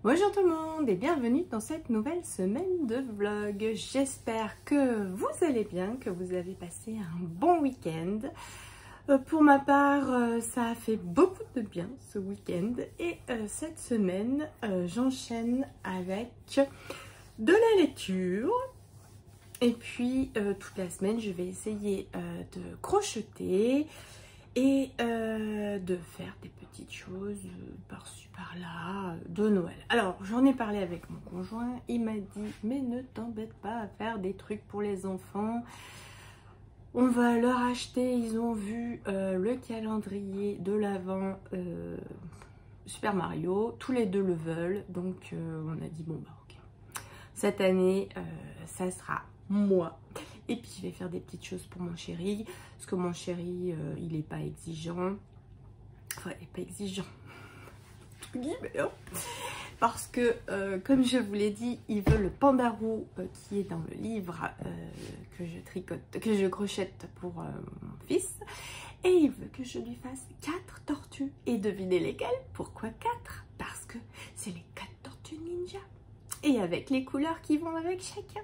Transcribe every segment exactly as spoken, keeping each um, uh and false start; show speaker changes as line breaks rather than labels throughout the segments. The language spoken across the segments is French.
Bonjour tout le monde et bienvenue dans cette nouvelle semaine de vlog. J'espère que vous allez bien, que vous avez passé un bon week-end. Euh, pour ma part, euh, ça a fait beaucoup de bien ce week-end et euh, cette semaine, euh, j'enchaîne avec de la lecture. Et puis euh, toute la semaine, je vais essayer euh, de crocheter et euh, de faire des petites choses par-ci par-là de Noël. Alors j'en ai parlé avec mon conjoint, il m'a dit mais ne t'embête pas à faire des trucs pour les enfants, on va leur acheter, ils ont vu euh, le calendrier de l'Avent euh, Super Mario, tous les deux le veulent, donc euh, on a dit bon bah ok, cette année euh, ça sera moi. Et puis je vais faire des petites choses pour mon chéri, parce que mon chéri euh, il n'est pas exigeant, enfin il n'est pas exigeant, entre guillemets, hein. Parce que euh, comme je vous l'ai dit, il veut le pandarou euh, qui est dans le livre euh, que je tricote, que je crochette pour euh, mon fils, et il veut que je lui fasse quatre tortues. Et devinez lesquelles? Pourquoi quatre? Parce que c'est les quatre tortues ninja, et avec les couleurs qui vont avec chacun.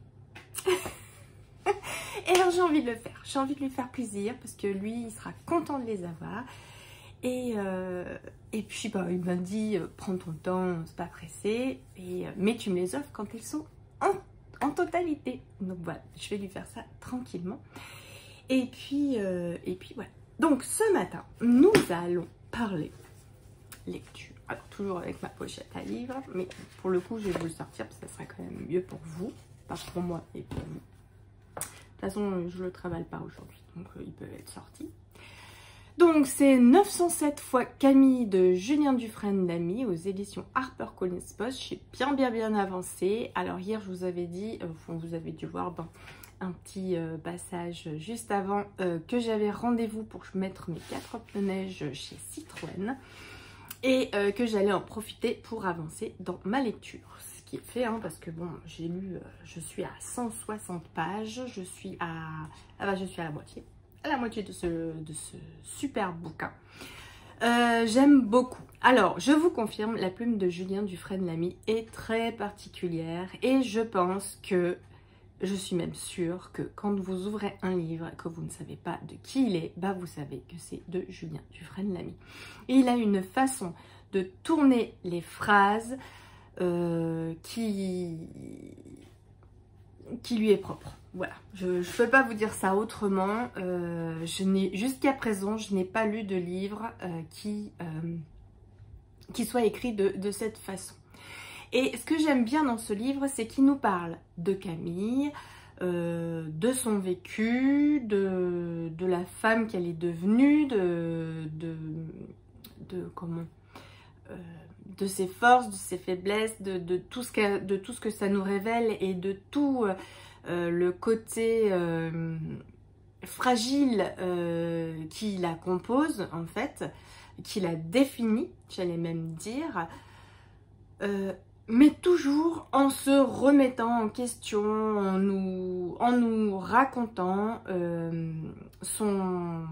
Et alors j'ai envie de le faire, j'ai envie de lui faire plaisir parce que lui il sera content de les avoir. Et, euh, et puis bah, il m'a dit euh, prends ton temps, c'est pas pressé, et, euh, mais tu me les offres quand ils sont en, en totalité. Donc voilà, je vais lui faire ça tranquillement. Et puis, euh, et puis voilà. Donc ce matin, nous allons parler lecture. Alors toujours avec ma pochette à livres, mais pour le coup je vais vous le sortir parce que ça sera quand même mieux pour vous, pas pour moi et pour vous. De toute façon, je ne le travaille pas aujourd'hui, donc euh, ils peuvent être sortis. Donc, c'est neuf cent sept fois Camille de Julien Dufresne Lamy aux éditions HarperCollins Post. Je suis bien, bien, bien avancée. Alors, hier, je vous avais dit, euh, enfin, vous avez dû voir ben, un petit euh, passage juste avant euh, que j'avais rendez-vous pour mettre mes quatre pneus neige chez Citroën et euh, que j'allais en profiter pour avancer dans ma lecture. Qui est fait hein, parce que bon j'ai lu euh, je suis à cent soixante pages, je suis à ah bah je suis à la moitié à la moitié de ce de ce super bouquin. Euh, j'aime beaucoup. Alors je vous confirme, la plume de Julien Dufresne Lamy est très particulière et je pense que je suis même sûre que quand vous ouvrez un livre et que vous ne savez pas de qui il est, bah vous savez que c'est de Julien Dufresne Lamy. Et il a une façon de tourner les phrases Euh, qui, qui lui est propre. Voilà, je ne peux pas vous dire ça autrement. Euh, je n'ai jusqu'à présent, je n'ai pas lu de livre euh, qui, euh, qui soit écrit de, de cette façon. Et ce que j'aime bien dans ce livre, c'est qu'il nous parle de Camille, euh, de son vécu, de, de la femme qu'elle est devenue, de, de, de comment... Euh, de ses forces, de ses faiblesses, de, de, tout ce que, de tout ce que ça nous révèle et de tout euh, le côté euh, fragile euh, qui la compose en fait, qui la définit, j'allais même dire, euh, mais toujours en se remettant en question, en nous, en nous racontant euh, son...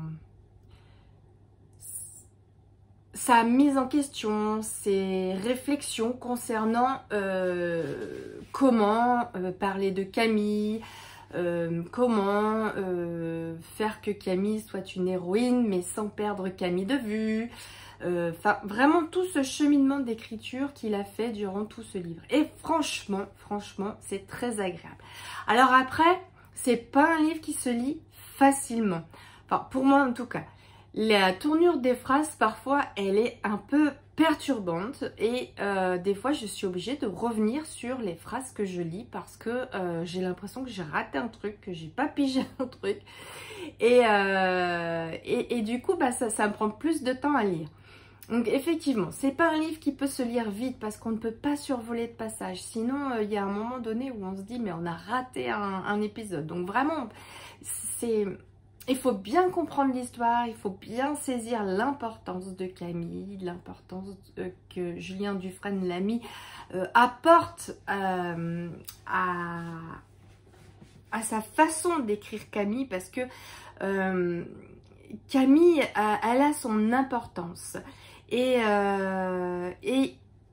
sa mise en question, ses réflexions concernant euh, comment euh, parler de Camille, euh, comment euh, faire que Camille soit une héroïne mais sans perdre Camille de vue. Enfin, euh, vraiment tout ce cheminement d'écriture qu'il a fait durant tout ce livre. Et franchement, franchement, c'est très agréable. Alors après, c'est pas un livre qui se lit facilement. Enfin, pour moi en tout cas. La tournure des phrases, parfois, elle est un peu perturbante et euh, des fois, je suis obligée de revenir sur les phrases que je lis parce que euh, j'ai l'impression que j'ai raté un truc, que j'ai pas pigé un truc. Et, euh, et, et du coup, bah, ça, ça me prend plus de temps à lire. Donc effectivement, c'est pas un livre qui peut se lire vite parce qu'on ne peut pas survoler de passages. Sinon, il euh, y a un moment donné où on se dit, mais on a raté un, un épisode. Donc vraiment, c'est... il faut bien comprendre l'histoire, il faut bien saisir l'importance de Camille, l'importance euh, que Julien Dufresne Lamy euh, apporte euh, à, à sa façon d'écrire Camille, parce que euh, Camille, euh, elle a son importance. Et, euh, et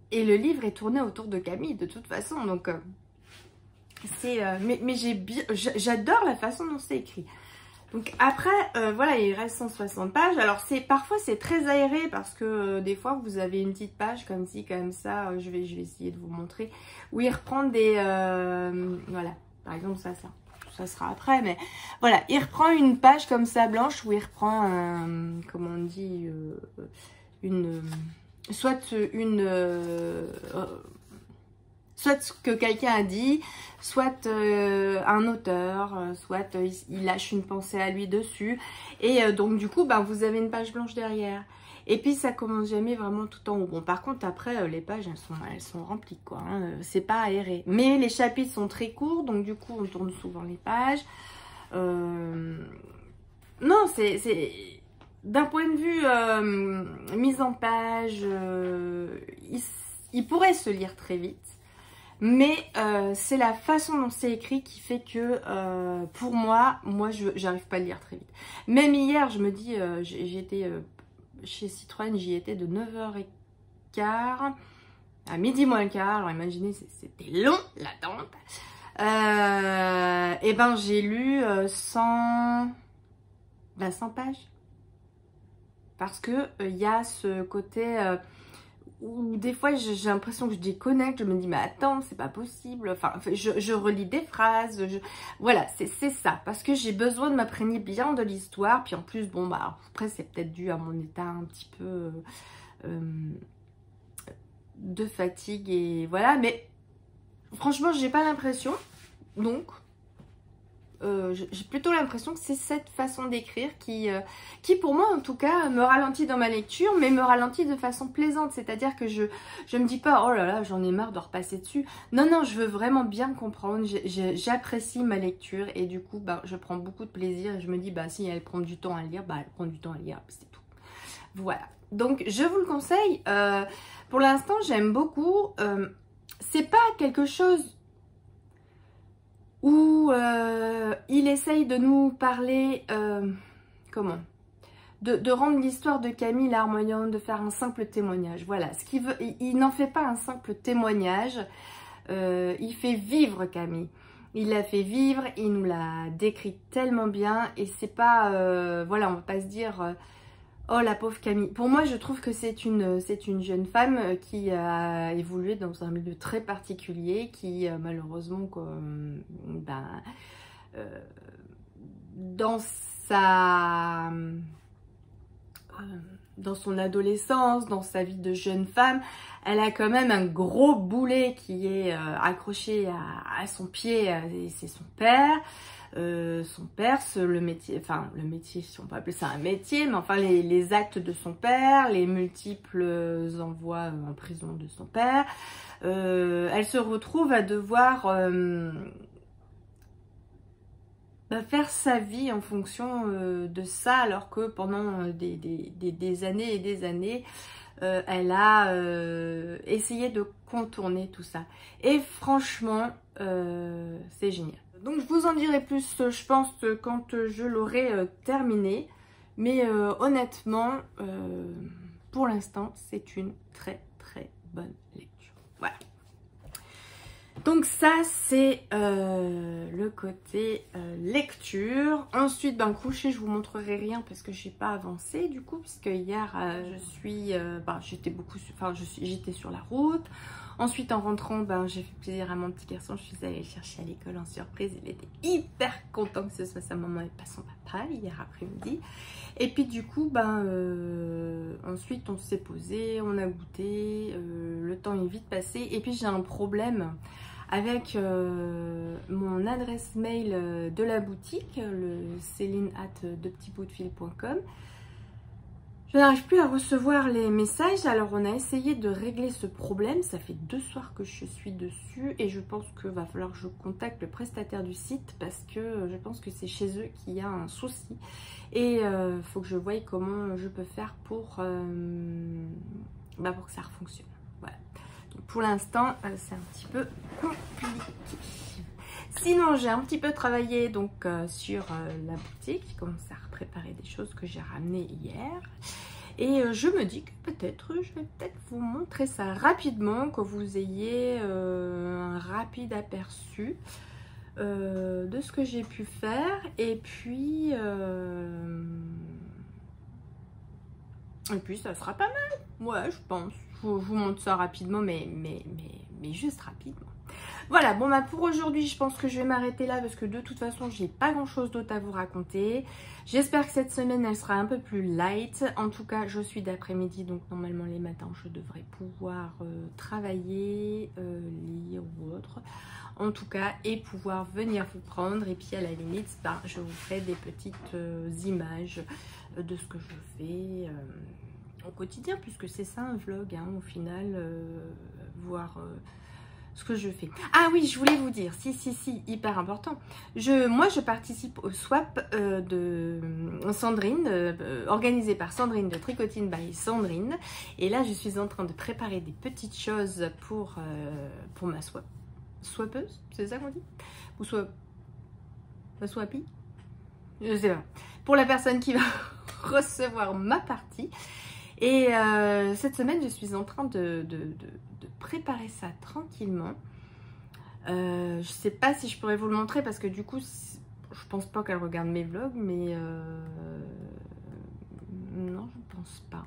et le livre est tourné autour de Camille de toute façon. Donc, euh, c'est... Euh, mais mais j'ai bien, j'adore la façon dont c'est écrit. Donc après, euh, voilà, il reste cent soixante pages. Alors c'est parfois c'est très aéré parce que euh, des fois vous avez une petite page comme ci, comme ça. Euh, je vais je vais essayer de vous montrer où il reprend des euh, voilà, par exemple ça ça ça sera après, mais voilà, il reprend une page comme ça blanche où il reprend un, comment on dit, euh, une soit une euh, soit ce que quelqu'un a dit, soit euh, un auteur, euh, soit euh, il lâche une pensée à lui dessus. Et euh, donc du coup, ben, vous avez une page blanche derrière. Et puis ça commence jamais vraiment tout en haut. Bon, par contre, après, euh, les pages, elles sont, elles sont remplies, quoi. Hein, c'est pas aéré. Mais les chapitres sont très courts, donc du coup, on tourne souvent les pages. Euh... Non, c'est... D'un point de vue euh, mise en page, euh, il, il pourrait se lire très vite. Mais euh, c'est la façon dont c'est écrit qui fait que euh, pour moi, moi je j'arrive pas à le lire très vite. Même hier, je me dis, euh, j'étais euh, chez Citroën, j'y étais de neuf heures quinze à midi moins le quart. Alors imaginez, c'était long l'attente. Euh, et ben j'ai lu euh, cent, ben, cent pages. Parce que il euh, y a ce côté... Euh, où des fois j'ai l'impression que je déconnecte, je me dis mais attends, c'est pas possible, enfin je, je relis des phrases, je... voilà, c'est ça, parce que j'ai besoin de m'imprégner bien de l'histoire, puis en plus bon bah après c'est peut-être dû à mon état un petit peu euh, de fatigue et voilà, mais franchement j'ai pas l'impression, donc Euh, j'ai plutôt l'impression que c'est cette façon d'écrire qui, euh, qui pour moi en tout cas me ralentit dans ma lecture, mais me ralentit de façon plaisante, c'est-à-dire que je je me dis pas oh là là j'en ai marre de repasser dessus, non non, je veux vraiment bien comprendre, j'apprécie ma lecture et du coup bah, je prends beaucoup de plaisir et je me dis bah si elle prend du temps à lire, bah elle prend du temps à lire, c'est tout. Voilà, donc je vous le conseille, euh, pour l'instant j'aime beaucoup, euh, c'est pas quelque chose où euh, il essaye de nous parler, euh, comment de, de rendre l'histoire de Camille larmoyante, de faire un simple témoignage. Voilà, ce qu'il veut, il, il n'en fait pas un simple témoignage, euh, il fait vivre Camille. Il l'a fait vivre, il nous l'a décrit tellement bien et c'est pas, euh, voilà, on va pas se dire... Euh, oh la pauvre Camille. Pour moi je trouve que c'est une, c'est une jeune femme qui a évolué dans un milieu très particulier, qui euh, malheureusement comme, ben, euh, dans sa... Euh, dans son adolescence, dans sa vie de jeune femme, elle a quand même un gros boulet qui est euh, accroché à, à son pied, et c'est son père. Euh, son père, le métier, enfin le métier, si on peut appeler ça un métier, mais enfin les, les actes de son père, les multiples envois en prison de son père. Euh, elle se retrouve à devoir euh, bah, faire sa vie en fonction euh, de ça, alors que pendant des, des, des, des années et des années, euh, elle a euh, essayé de contourner tout ça. Et franchement, euh, c'est génial. Donc je vous en dirai plus, je pense, quand je l'aurai euh, terminé. Mais euh, honnêtement, euh, pour l'instant, c'est une très très bonne lecture. Voilà. Donc ça, c'est euh, le côté euh, lecture. Ensuite, ben coucher, je vous montrerai rien parce que je n'ai pas avancé du coup, puisque hier, euh, je suis, euh, ben, j'étais beaucoup, enfin, je suis, j'étais sur la route. Ensuite, en rentrant, ben, j'ai fait plaisir à mon petit garçon. Je suis allée le chercher à l'école en surprise. Il était hyper content que ce soit sa maman et pas son papa hier après-midi. Et puis du coup, ben, euh, ensuite, on s'est posé, on a goûté. Euh, le temps est vite passé. Et puis, j'ai un problème avec euh, mon adresse mail de la boutique, le céline arobase de petits bouts de fil point com. Je n'arrive plus à recevoir les messages, alors on a essayé de régler ce problème. Ça fait deux soirs que je suis dessus et je pense qu'il va falloir que je contacte le prestataire du site parce que je pense que c'est chez eux qu'il y a un souci. Et il euh, faut que je voie comment je peux faire pour, euh, bah pour que ça refonctionne. Voilà. Donc pour l'instant, euh, c'est un petit peu compliqué. Sinon, j'ai un petit peu travaillé donc euh, sur euh, la boutique. J'ai commencé à préparer des choses que j'ai ramenées hier. Et euh, je me dis que peut-être, je vais peut-être vous montrer ça rapidement, que vous ayez euh, un rapide aperçu euh, de ce que j'ai pu faire. Et puis, euh, et puis ça sera pas mal. Ouais, je pense. Je vous, je vous montre ça rapidement, mais, mais, mais, mais juste rapidement. Voilà, bon bah pour aujourd'hui, je pense que je vais m'arrêter là parce que de toute façon, j'ai pas grand chose d'autre à vous raconter. J'espère que cette semaine, elle sera un peu plus light. En tout cas, je suis d'après-midi, donc normalement les matins, je devrais pouvoir euh, travailler, euh, lire ou autre. En tout cas, et pouvoir venir vous prendre. Et puis à la limite, bah, je vous ferai des petites euh, images de ce que je fais euh, au quotidien, puisque c'est ça un vlog, hein, au final, euh, voir... Euh, ce que je fais. Ah oui, je voulais vous dire, si, si, si, hyper important. Je, moi, je participe au swap euh, de Sandrine, euh, organisé par Sandrine de Tricotine by Sandrine. Et là, je suis en train de préparer des petites choses pour, euh, pour ma swap. Swappeuse, c'est ça qu'on dit? Ou swap... La swapie? Je sais pas. Pour la personne qui va recevoir ma partie. Et euh, cette semaine, je suis en train de... de, de préparer ça tranquillement. Euh, je sais pas si je pourrais vous le montrer parce que du coup, je pense pas qu'elle regarde mes vlogs, mais euh, non, je pense pas.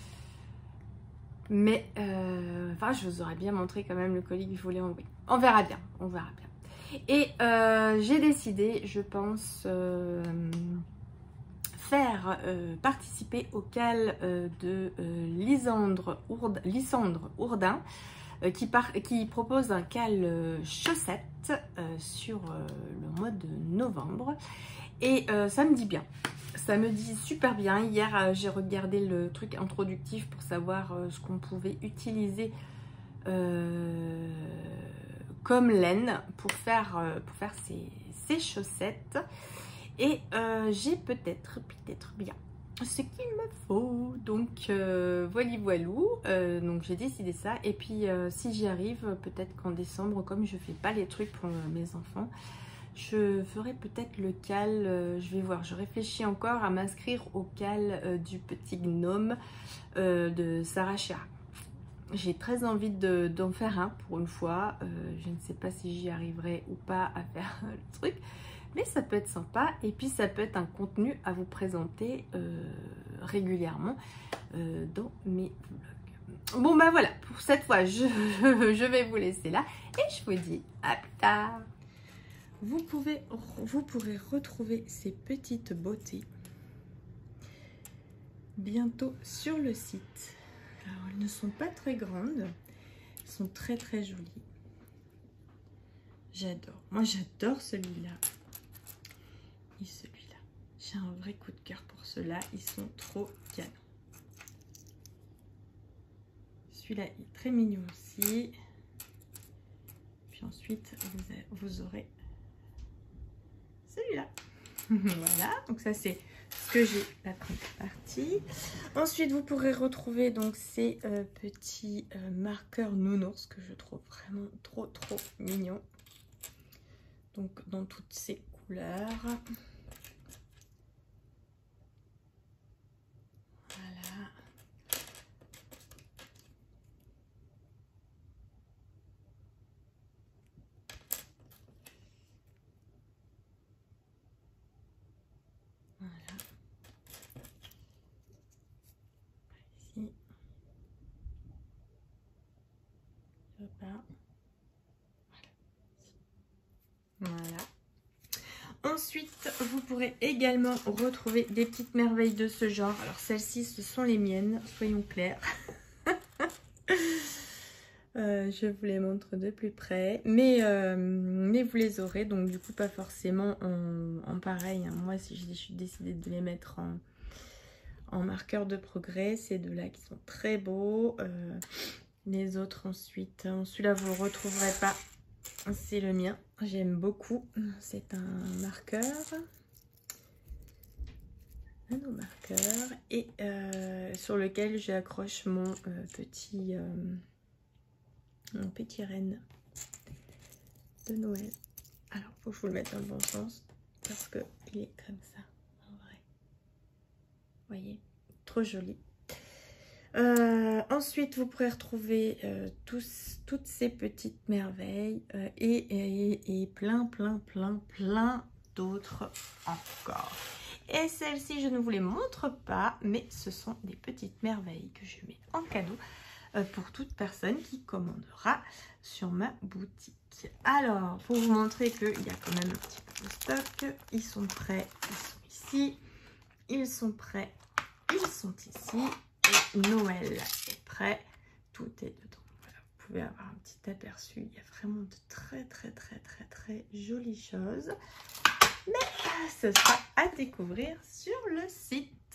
Mais euh, enfin, je vous aurais bien montré quand même le colis que je voulais envoyer. On verra bien, on verra bien. Et euh, j'ai décidé, je pense, euh, faire euh, participer au cal euh, de euh, Lysandre Ourd- Lysandre Ourdin. Qui, part, qui propose un cal chaussette euh, sur euh, le mois de novembre. Et euh, ça me dit bien. Ça me dit super bien. Hier, euh, j'ai regardé le truc introductif pour savoir euh, ce qu'on pouvait utiliser euh, comme laine pour faire, euh, pour faire ces, ces chaussettes. Et euh, j'ai peut-être, peut-être bien ce qu'il me faut, donc euh, voilà voilou, euh, donc j'ai décidé ça. Et puis euh, si j'y arrive, peut-être qu'en décembre, comme je fais pas les trucs pour euh, mes enfants, je ferai peut-être le cal, euh, je vais voir, je réfléchis encore à m'inscrire au cal euh, du petit gnome euh, de Sarah Chira. J'ai très envie de, d'en faire un pour une fois, euh, je ne sais pas si j'y arriverai ou pas à faire le truc. Mais ça peut être sympa et puis ça peut être un contenu à vous présenter euh, régulièrement euh, dans mes vlogs. Bon bah voilà, pour cette fois, je, je vais vous laisser là et je vous dis à plus tard. Vous, pouvez, vous pourrez retrouver ces petites beautés bientôt sur le site. Alors elles ne sont pas très grandes, elles sont très très jolies. J'adore, moi j'adore celui-là. Et celui-là, j'ai un vrai coup de cœur pour ceux-là, ils sont trop canons. Celui-là est très mignon aussi. Puis ensuite, vous, avez, vous aurez celui-là. Voilà, donc ça c'est ce que j'ai la première partie. Ensuite, vous pourrez retrouver donc ces euh, petits euh, marqueurs nounours que je trouve vraiment trop trop mignons. Donc dans toutes ces couleurs. Voilà. Voilà. Ici. Hop là. Voilà. Ensuite, vous pourrez également retrouver des petites merveilles de ce genre. Alors celles-ci, ce sont les miennes, soyons clairs. euh, je vous les montre de plus près. Mais, euh, mais vous les aurez, donc du coup pas forcément en, en pareil. Hein. Moi, si j'ai décidé de les mettre en, en marqueur de progrès, ces deux-là qui sont très beaux. Euh, les autres ensuite, celui-là vous ne le retrouverez pas. C'est le mien, j'aime beaucoup. C'est un marqueur, un autre marqueur, et euh, sur lequel j'accroche mon euh, petit, euh, mon petit renne de Noël. Alors, faut que je vous le mette dans le bon sens parce que il est comme ça, en vrai. Vous voyez, trop joli. Euh, ensuite, vous pourrez retrouver euh, tous, toutes ces petites merveilles euh, et, et, et plein, plein, plein, plein d'autres encore. Et celles-ci, je ne vous les montre pas, mais ce sont des petites merveilles que je mets en cadeau euh, pour toute personne qui commandera sur ma boutique. Alors, pour vous montrer qu'il y a quand même un petit peu de stock, ils sont prêts, ils sont ici, ils sont prêts, ils sont ici. Et Noël est prêt, tout est dedans. Voilà, vous pouvez avoir un petit aperçu. Il y a vraiment de très très très très très jolies choses. Mais ce sera à découvrir sur le site.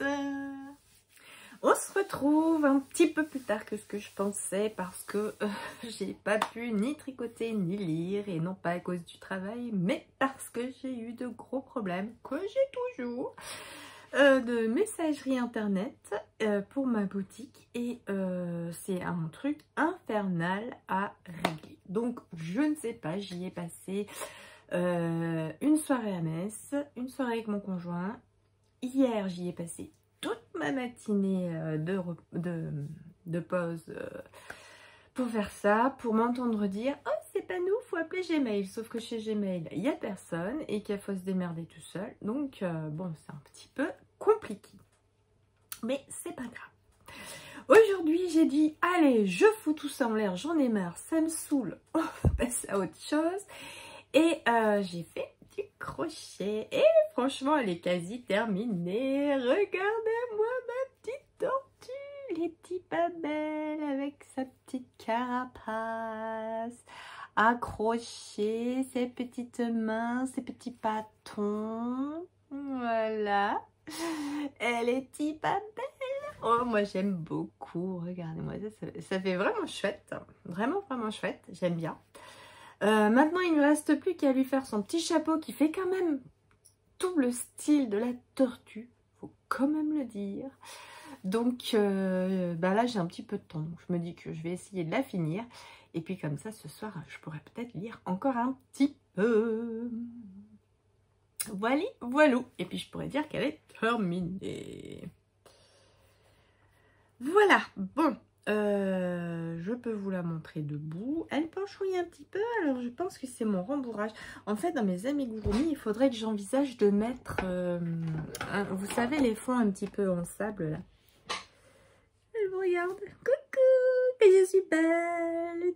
On se retrouve un petit peu plus tard que ce que je pensais parce que euh, j'ai pas pu ni tricoter ni lire, et non pas à cause du travail, mais parce que j'ai eu de gros problèmes que j'ai toujours. Euh, de messagerie internet euh, pour ma boutique et euh, c'est un truc infernal à régler. Donc je ne sais pas, j'y ai passé euh, une soirée à Metz, une soirée avec mon conjoint. Hier j'y ai passé toute ma matinée euh, de, de, de pause euh, pour faire ça, pour m'entendre dire « Oh, c'est pas nous, faut appeler Gmail ». Sauf que chez Gmail, il n'y a personne et qu'il faut se démerder tout seul. Donc, euh, bon, c'est un petit peu compliqué. Mais c'est pas grave. Aujourd'hui, j'ai dit « Allez, je fous tout ça en l'air, j'en ai marre, ça me saoule, on va passer à autre chose ». Et euh, j'ai fait du crochet. Et franchement, elle est quasi terminée. Regardez-moi ma petite tortue. Les petits babelles avec sa petite carapace, accrocher ses petites mains, ses petits bâtons. Voilà. Elle est petite babelle. Oh, moi j'aime beaucoup. Regardez-moi, ça, ça, ça fait vraiment chouette. Vraiment, vraiment chouette. J'aime bien. Euh, maintenant, il ne reste plus qu'à lui faire son petit chapeau qui fait quand même tout le style de la tortue. Faut quand même le dire. Donc euh, bah là j'ai un petit peu de temps, donc je me dis que je vais essayer de la finir et puis comme ça ce soir je pourrais peut-être lire encore un petit peu. Voilà, voilà. Et puis je pourrais dire qu'elle est terminée. Voilà, bon, euh, je peux vous la montrer debout. Elle penchouille un petit peu, alors je pense que c'est mon rembourrage. En fait, dans mes amigurumi, il faudrait que j'envisage de mettre, euh, un, vous savez, les fonds un petit peu en sable là. Elle me regarde. Coucou, que je suis belle.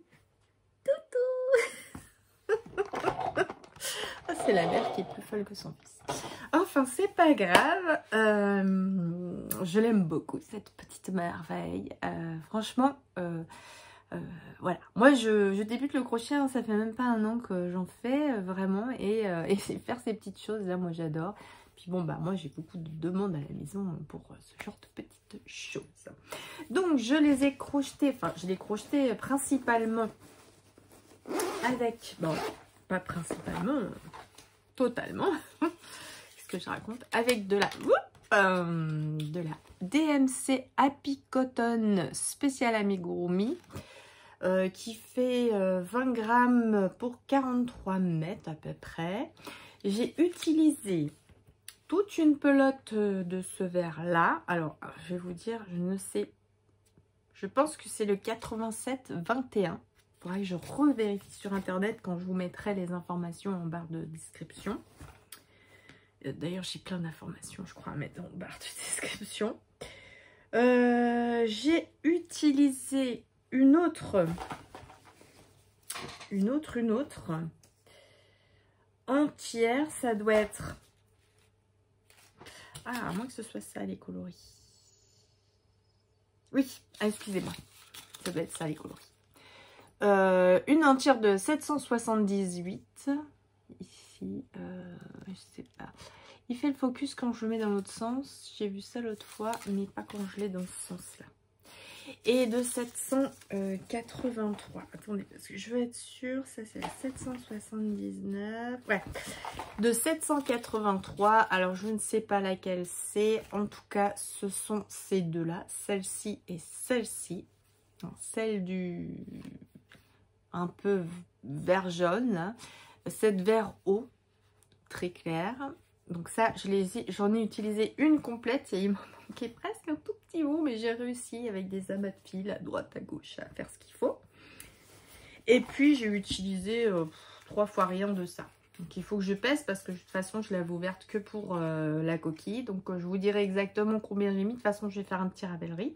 Toutou. Oh, c'est la mère qui est plus folle que son fils. Enfin, c'est pas grave. Euh, je l'aime beaucoup, cette petite merveille. Euh, franchement, euh, euh, voilà. Moi, je, je débute le crochet. Hein, ça fait même pas un an que j'en fais, euh, vraiment. Et, euh, et faire ces petites choses, là, moi, j'adore. Puis bon, bah moi j'ai beaucoup de demandes à la maison pour ce genre de petites choses. Donc je les ai crochetées, enfin je les ai crochetées principalement avec, bon pas principalement, totalement, qu'est-ce que je raconte, avec de la, euh, de la D M C Happy Cotton Spécial Amigurumi euh, qui fait euh, vingt grammes pour quarante-trois mètres à peu près. J'ai utilisé toute une pelote de ce verre là. Alors je vais vous dire, je ne sais, je pense que c'est le quatre-vingt-sept vingt et un. Il faudrait que je revérifie sur internet quand je vous mettrai les informations en barre de description. D'ailleurs j'ai plein d'informations je crois à mettre en barre de description. Euh, j'ai utilisé une autre une autre une autre entière, ça doit être, ah, à moins que ce soit ça les coloris. Oui, ah, excusez-moi. Ça doit être ça les coloris. Euh, une entière de sept cent soixante-dix-huit. Ici, euh, je sais pas. Il fait le focus quand je le mets dans l'autre sens. J'ai vu ça l'autre fois, mais pas quand je l'ai dans ce sens-là. Et de sept cent quatre-vingt-trois. Attendez, parce que je veux être sûre. Ça, c'est la sept cent soixante-dix-neuf. Ouais. De sept cent quatre-vingt-trois. Alors, je ne sais pas laquelle c'est. En tout cas, ce sont ces deux-là. Celle-ci et celle-ci. Celle du... un peu vert jaune. Là. Cette vert eau. Très claire. Donc ça, j'en ai, ai utilisé une complète. Et il m'en manquait presque un tout petit bout, mais j'ai réussi avec des amas de fil à droite, à gauche à faire ce qu'il faut. Et puis j'ai utilisé euh, trois fois rien de ça. Donc il faut que je pèse parce que de toute façon je l'avais ouverte que pour euh, la coquille. Donc euh, je vous dirai exactement combien j'ai mis. De toute façon je vais faire un petit rappellerie.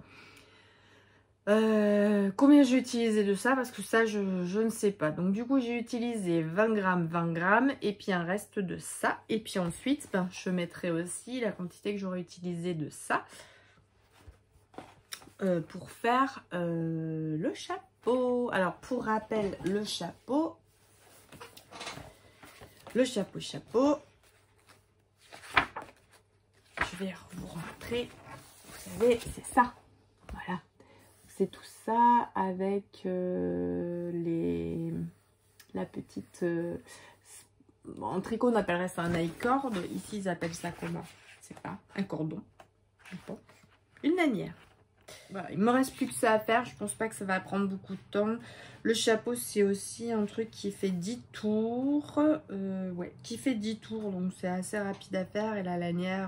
Euh, combien j'ai utilisé de ça parce que ça je, je ne sais pas. Donc du coup j'ai utilisé vingt grammes, vingt grammes et puis un reste de ça. Et puis ensuite ben, je mettrai aussi la quantité que j'aurais utilisé de ça euh, pour faire euh, le chapeau. Alors pour rappel, le chapeau, le chapeau chapeau, je vais vous montrer. Vous savez, c'est ça. Voilà. C'est tout ça avec euh, les, la petite... Euh, en tricot, on appellerait ça un high-cord. Ici, ils appellent ça comment? Je sais pas. Un cordon. Une lanière. Voilà, il me reste plus que ça à faire. Je pense pas que ça va prendre beaucoup de temps. Le chapeau, c'est aussi un truc qui fait dix tours. Euh, ouais, qui fait dix tours. Donc, c'est assez rapide à faire. Et la lanière...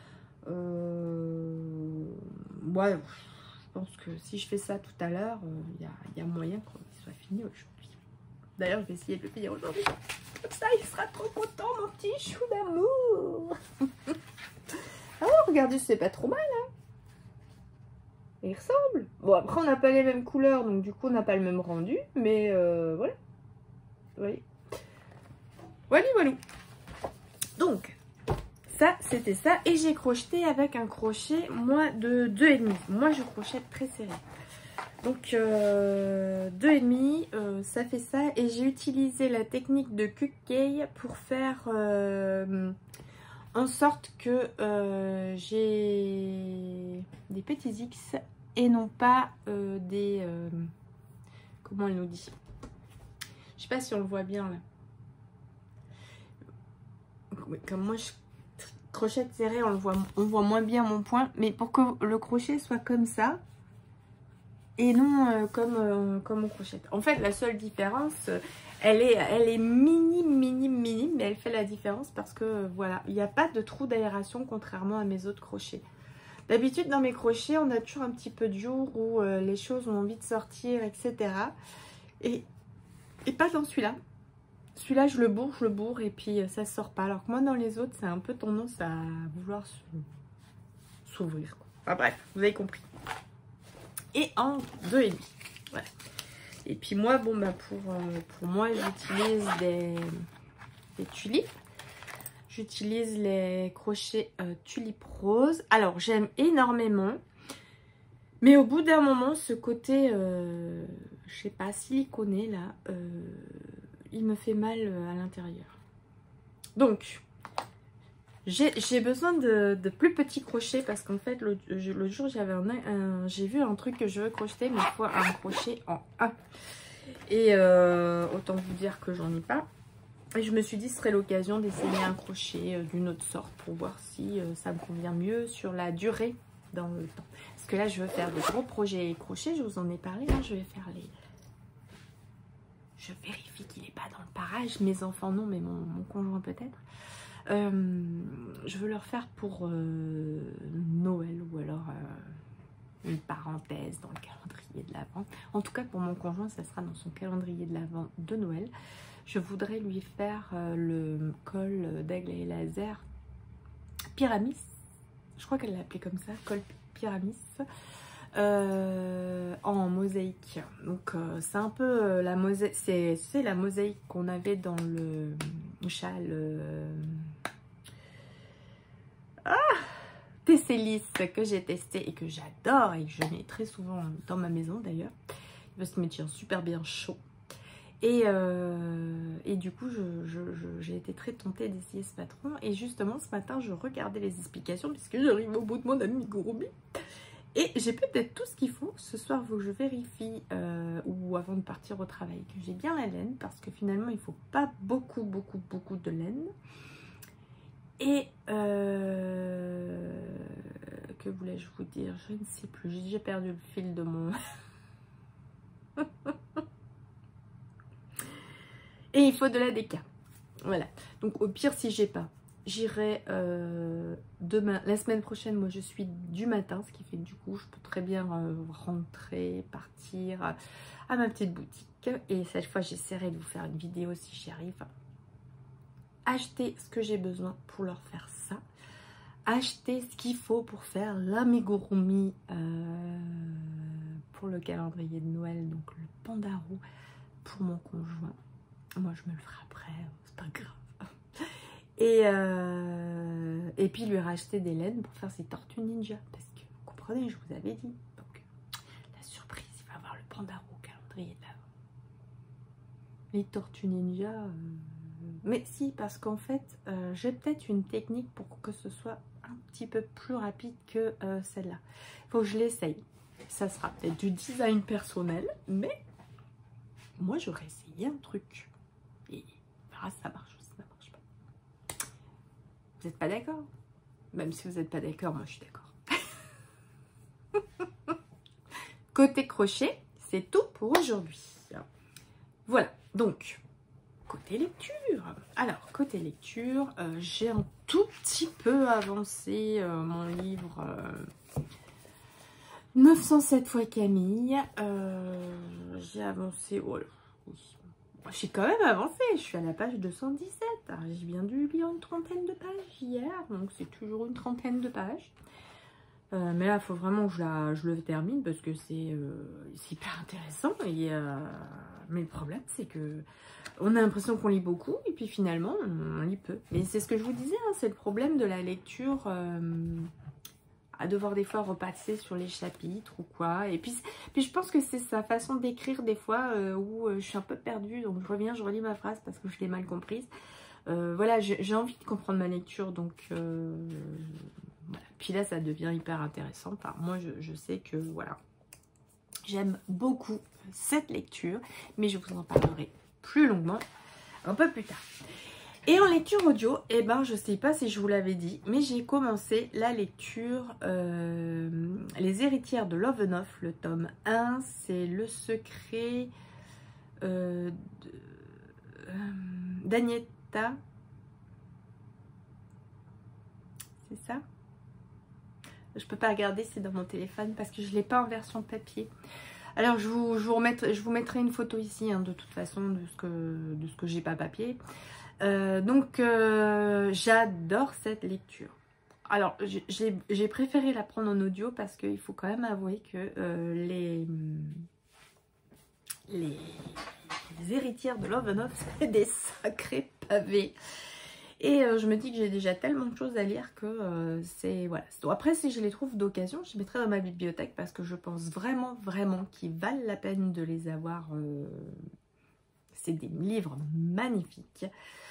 Euh, ouais... Je pense que si je fais ça tout à l'heure, il euh, y, y a moyen qu'il soit fini aujourd'hui. D'ailleurs, je vais essayer de le finir aujourd'hui. Comme ça, il sera trop content, mon petit chou d'amour. Ah, regardez, c'est pas trop mal, hein. Il ressemble. Bon, après, on n'a pas les mêmes couleurs, donc du coup, on n'a pas le même rendu. Mais euh, voilà. Vous voyez. Voilà, voilà. Donc... ça, c'était ça. Et j'ai crocheté avec un crochet, moi, de deux virgule cinq. Moi, je crochette très serré. Donc, euh, deux virgule cinq, euh, ça fait ça. Et j'ai utilisé la technique de Kukei pour faire euh, en sorte que euh, j'ai des petits X et non pas euh, des... Euh, comment elle nous dit? Je sais pas si on le voit bien, là. Comme moi, je... crochette serrée, on le voit, on voit moins bien mon point, mais pour que le crochet soit comme ça et non euh, comme euh, comme on crochette. En fait, la seule différence, elle est elle est minime, minime, minime, mais elle fait la différence parce que voilà, il n'y a pas de trou d'aération contrairement à mes autres crochets. D'habitude, dans mes crochets, on a toujours un petit peu de jour où euh, les choses ont envie de sortir, et cetera. Et, et pas dans celui-là. Celui-là, je le bourre, je le bourre et puis ça ne sort pas. Alors que moi, dans les autres, c'est un peu tendance à vouloir s'ouvrir. Enfin bref, vous avez compris. Et en deux virgule cinq. Voilà. Et puis moi, bon, bah pour, euh, pour moi, j'utilise des, des tulipes. J'utilise les crochets euh, tulipes roses. Alors, j'aime énormément. Mais au bout d'un moment, ce côté, euh, je sais pas, siliconé, là... Euh, il me fait mal à l'intérieur. Donc, j'ai besoin de, de plus petits crochets parce qu'en fait, l'autre jour, j'avais un, un j'ai vu un truc que je veux crocheter, mais il faut un crochet en un. Et euh, autant vous dire que j'en ai pas. Et je me suis dit, ce serait l'occasion d'essayer un crochet euh, d'une autre sorte pour voir si euh, ça me convient mieux sur la durée dans le temps. Parce que là, je veux faire de gros projets crochets, je vous en ai parlé. Là, je vais faire les... Je vérifie qu'il n'est pas dans le parage. Mes enfants, non, mais mon, mon conjoint peut-être. Euh, je veux leur faire pour euh, Noël ou alors euh, une parenthèse dans le calendrier de l'Avent. En tout cas, pour mon conjoint, ça sera dans son calendrier de l'Avent de Noël. Je voudrais lui faire euh, le col d'aigle et laser Pyramis. Je crois qu'elle l'a appelé comme ça, col Pyramis. Euh, en mosaïque. Donc euh, c'est un peu euh, la mosaïque, c'est la mosaïque qu'on avait dans le châle euh... ah, Tessélis que j'ai testé et que j'adore et que je mets très souvent dans ma maison d'ailleurs parce qu'il me tient super bien chaud. Et, euh, et du coup, j'ai je, je, je, été très tentée d'essayer ce patron. Et justement, ce matin, je regardais les explications puisque j'arrive au bout de mon amigurumi. Et j'ai peut-être tout ce qu'il faut. Ce soir, il faut que je vérifie, euh, ou avant de partir au travail, que j'ai bien la laine. Parce que finalement, il ne faut pas beaucoup, beaucoup, beaucoup de laine. Et euh, que voulais-je vous dire? Je ne sais plus. J'ai déjà perdu le fil de mon... Et il faut de la déca. Voilà. Donc au pire, si j'ai pas, j'irai euh, demain, la semaine prochaine, moi je suis du matin, ce qui fait que du coup je peux très bien euh, rentrer, partir à, à ma petite boutique. Et cette fois j'essaierai de vous faire une vidéo si j'y arrive. Acheter ce que j'ai besoin pour leur faire ça. Acheter ce qu'il faut pour faire l'amigurumi euh, pour le calendrier de Noël, donc le pandarou pour mon conjoint. Moi je me le ferai après, c'est pas grave. Et, euh, et puis lui racheter des laines pour faire ses tortues ninja. Parce que vous comprenez, je vous avais dit. Donc la surprise, il va avoir le pandarou au calendrier de l'Avent. Les tortues ninja. Euh... Mais si, parce qu'en fait, euh, j'ai peut-être une technique pour que ce soit un petit peu plus rapide que euh, celle-là. Il faut que je l'essaye. Ça sera peut-être du design personnel, mais moi j'aurais essayé un truc. Et on verra si ça marche. Vous n'êtes pas d'accord? Même si vous n'êtes pas d'accord, moi je suis d'accord. Côté crochet, c'est tout pour aujourd'hui. Voilà, donc, côté lecture. Alors, côté lecture, euh, j'ai un tout petit peu avancé euh, mon livre euh, neuf cent sept fois Camille. Euh, j'ai avancé... Oh, oui. J'ai quand même avancé, je suis à la page deux cent dix-sept. J'ai bien dû lire une trentaine de pages hier, donc c'est toujours une trentaine de pages. Euh, mais là, il faut vraiment que je, la, je le termine parce que c'est euh, hyper intéressant. Et, euh, mais le problème, c'est que on a l'impression qu'on lit beaucoup et puis finalement, on, on lit peu. Mais c'est ce que je vous disais, hein, c'est le problème de la lecture. Euh, à devoir des fois repasser sur les chapitres ou quoi. Et puis, puis je pense que c'est sa façon d'écrire des fois euh, où euh, je suis un peu perdue. Donc je reviens, je relis ma phrase parce que je l'ai mal comprise. Euh, voilà, j'ai envie de comprendre ma lecture. Donc euh, voilà. Puis là, ça devient hyper intéressant. Enfin, moi, je, je sais que voilà, j'aime beaucoup cette lecture. Mais je vous en parlerai plus longuement un peu plus tard. Et en lecture audio, eh ben, je sais pas si je vous l'avais dit, mais j'ai commencé la lecture euh, Les héritières de Lovenov, le tome un. C'est le secret euh, euh, d'Agneta. C'est ça? Je peux pas regarder, c'est dans mon téléphone parce que je l'ai pas en version papier. Alors, je vous, je vous, remettrai, je vous mettrai une photo ici, hein, de toute façon, de ce que, de ce que j'ai pas papier. Euh, donc euh, j'adore cette lecture. Alors j'ai préféré la prendre en audio parce qu'il faut quand même avouer que euh, les, les, les héritières de Lovenov, c'est des sacrés pavés. Et euh, je me dis que j'ai déjà tellement de choses à lire que euh, c'est... Voilà. Après, si je les trouve d'occasion, je les mettrai dans ma bibliothèque parce que je pense vraiment, vraiment qu'ils valent la peine de les avoir. Euh... C'est des livres magnifiques.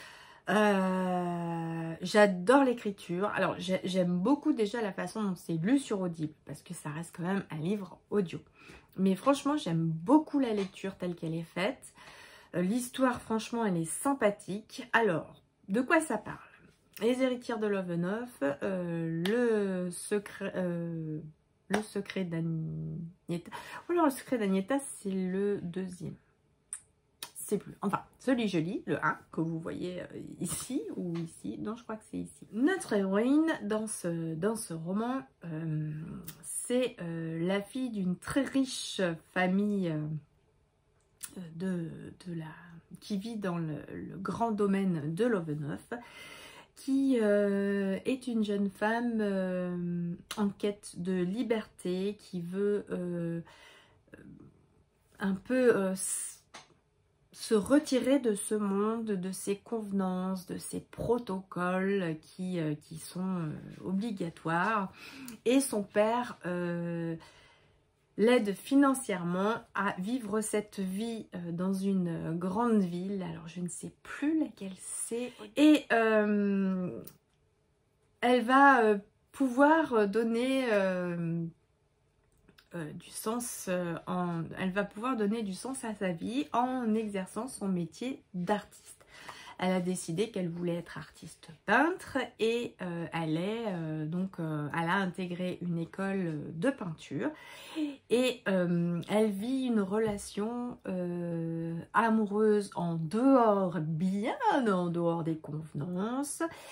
Euh, j'adore l'écriture. Alors j'aime beaucoup déjà la façon dont c'est lu sur Audible parce que ça reste quand même un livre audio. Mais franchement j'aime beaucoup la lecture telle qu'elle est faite. Euh, L'histoire franchement elle est sympathique. Alors de quoi ça parle? Les héritières de Lovenov, euh, le secret, euh, le secret d'Agneta. Oh alors le secret d'Agneta c'est le deuxième. C'est plus. Enfin, celui je lis, le un, que vous voyez ici ou ici. Non, je crois que c'est ici. Notre héroïne dans ce, dans ce roman, euh, c'est euh, la fille d'une très riche famille euh, de, de la, qui vit dans le, le grand domaine de Lovenov, qui euh, est une jeune femme euh, en quête de liberté, qui veut euh, un peu... Euh, se retirer de ce monde, de ses convenances, de ses protocoles qui, euh, qui sont euh, obligatoires. Et son père euh, l'aide financièrement à vivre cette vie euh, dans une grande ville. Alors je ne sais plus laquelle c'est. Et euh, elle va euh, pouvoir donner... Euh, Euh, du sens euh, en, elle va pouvoir donner du sens à sa vie en exerçant son métier d'artiste. Elle a décidé qu'elle voulait être artiste peintre et euh, elle est euh, donc euh, elle a intégré une école de peinture et euh, elle vit une relation euh, amoureuse en dehors, bien en dehors des convenances.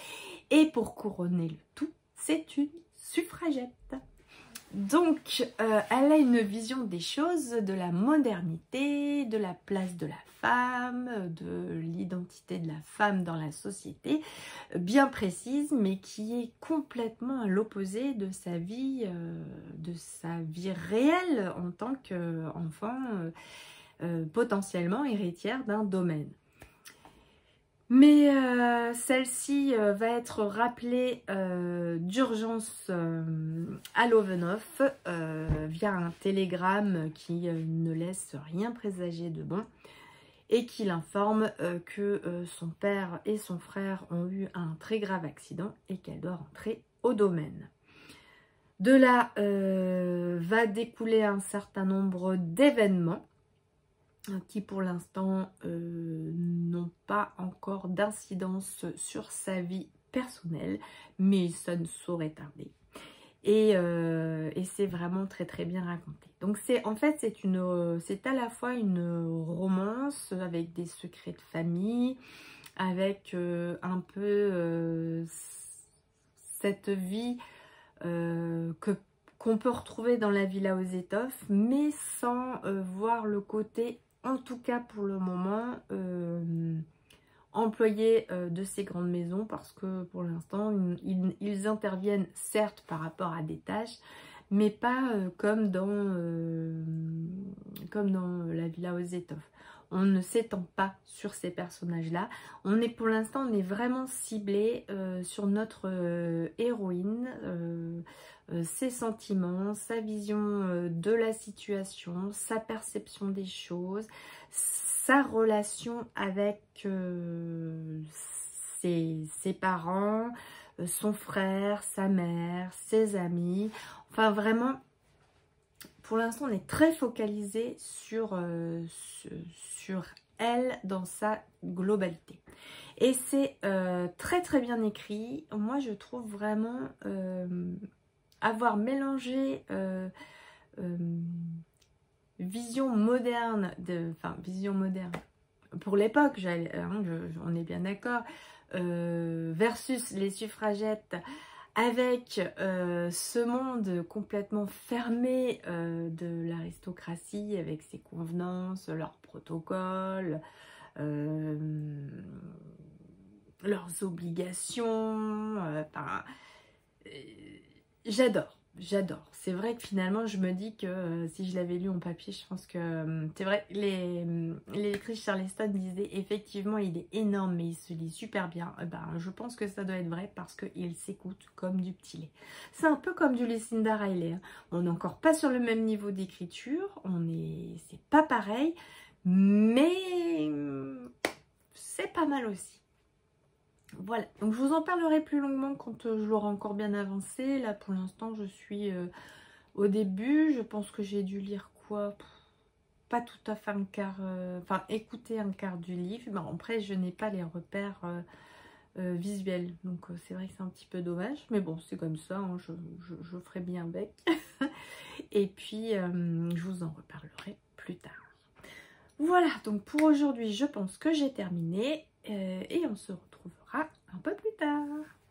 Et pour couronner le tout, c'est une suffragette. Donc, euh, elle a une vision des choses, de la modernité, de la place de la femme, de l'identité de la femme dans la société, bien précise, mais qui est complètement à l'opposé de sa vie, euh, de sa vie réelle en tant qu'enfant, euh, euh, potentiellement héritière d'un domaine. Mais euh, celle-ci euh, va être rappelée euh, d'urgence euh, à Lovenhof euh, via un télégramme qui euh, ne laisse rien présager de bon et qui l'informe euh, que euh, son père et son frère ont eu un très grave accident et qu'elle doit rentrer au domaine. De là euh, va découler un certain nombre d'événements qui pour l'instant euh, n'ont pas encore d'incidence sur sa vie personnelle, mais ça ne saurait tarder. Et, euh, et c'est vraiment très très bien raconté. Donc c'est en fait c'est une c'est à la fois une romance avec des secrets de famille, avec euh, un peu euh, cette vie euh, que qu'on peut retrouver dans la Villa aux Étoffes, mais sans euh, voir le côté, en tout cas pour le moment, euh, employé euh, de ces grandes maisons, parce que pour l'instant, ils, ils interviennent certes par rapport à des tâches, mais pas euh, comme, dans, euh, comme dans la Villa aux Étoffes. On ne s'étend pas sur ces personnages-là. On est pour l'instant, on est vraiment ciblé euh, sur notre euh, héroïne, euh, euh, ses sentiments, sa vision euh, de la situation, sa perception des choses, sa relation avec euh, ses, ses parents, euh, son frère, sa mère, ses amis. Enfin vraiment, pour l'instant on est très focalisé sur, euh, sur elle dans sa globalité. Et c'est euh, très très bien écrit. Moi je trouve vraiment euh, avoir mélangé euh, euh, vision moderne, de, enfin vision moderne pour l'époque, hein, on est bien d'accord, euh, versus les suffragettes, avec euh, ce monde complètement fermé euh, de l'aristocratie, avec ses convenances, leurs protocoles, euh, leurs obligations, euh, enfin, euh, j'adore. J'adore. C'est vrai que finalement, je me dis que euh, si je l'avais lu en papier, je pense que... Euh, c'est vrai, les, les lectrices Charleston disaient effectivement, il est énorme, mais il se lit super bien. Eh ben, je pense que ça doit être vrai parce qu'il s'écoute comme du petit lait. C'est un peu comme du Lucinda Riley. Hein. On n'est encore pas sur le même niveau d'écriture. On est... C'est pas pareil. Mais c'est pas mal aussi. Voilà, donc je vous en parlerai plus longuement quand euh, je l'aurai encore bien avancé. Là pour l'instant je suis euh, au début. Je pense que j'ai dû lire quoi, pas tout à fait un quart, euh, enfin écouter un quart du livre. Bon, après je n'ai pas les repères euh, euh, visuels, donc euh, c'est vrai que c'est un petit peu dommage. Mais bon, c'est comme ça, hein, je, je, je ferai bien avec. Et puis euh, je vous en reparlerai plus tard. Voilà, donc pour aujourd'hui je pense que j'ai terminé euh, et on se retrouvera un peu plus tard.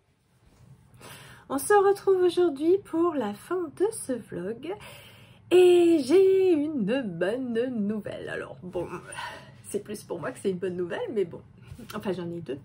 On se retrouve aujourd'hui pour la fin de ce vlog et j'ai une bonne nouvelle. Alors bon, c'est plus pour moi que c'est une bonne nouvelle, mais bon, enfin j'en ai deux.